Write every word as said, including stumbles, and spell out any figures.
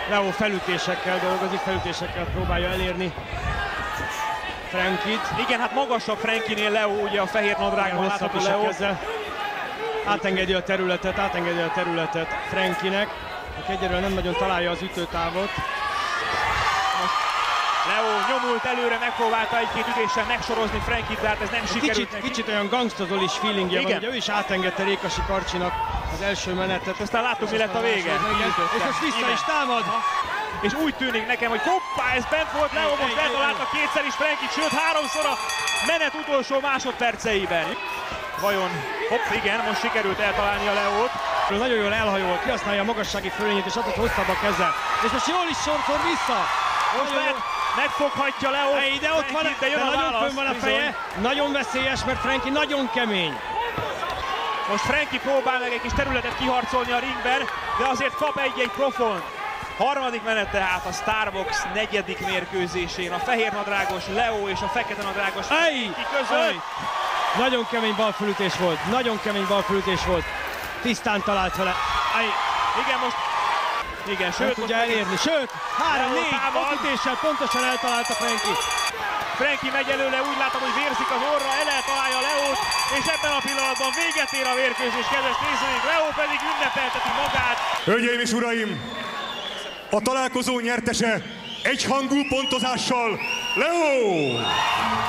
Leo felütésekkel dolgozik, felütésekkel próbálja elérni Frankit. Igen, hát magasabb Frankinél Leo, ugye a fehér nadrágban látható Leo. Ezzel átengedi a területet, átengedi a területet Frankinek, aki egyelőre nem nagyon találja az ütőtávot. Leo nyomult előre, megpróbálta egy-két ütéssel megsorozni Frankit, de hát ez nem sikerült kicsit, neki. Kicsit olyan gangstazolis feelingje van, ugye ő is átengedte Rékasi Karcsinak az első menetet. És aztán láttuk, mi lett a vége. És most vissza is támad. És úgy tűnik nekem, hogy hoppá, ez bent volt, Leo most letalálta kétszer is Frankit, sőt háromszor a menet utolsó másodperceiben. Vajon, hopp, igen, most sikerült eltalálni a Leót. Nagyon jól elhajol, kihasználja a magassági fölényét és adott hosszabb a keze. És most jól is sorszor vissza. Most lehet, megfoghatja Leo. De ott van, de jön de a nagyon válasz, fönn van a feje. Bizony. Nagyon veszélyes, mert Frankie nagyon kemény. Most Frankie próbál meg egy kis területet kiharcolni a ringben, de azért kap egy-egy profont. Harmadik menet tehát a Starbox negyedik mérkőzésén a fehér nadrágos Leo és a fekete nadrágos Frankie között. Nagyon kemény balfölütés volt, nagyon kemény balfölütés volt. Tisztán talált vele. Aj. Igen, most... Igen, sőt, nem tudja elérni, sőt, három-négy ütéssel pontosan eltalálta Frankie. Frankie megy előle, úgy látom, hogy vérzik az orra, el eltalálja Leót, és ebben a pillanatban véget ér a mérkőzés, kedves nézőink, Leo pedig ünnepelteti magát. Hölgyeim és uraim, a találkozó nyertese egyhangú pontozással Leo!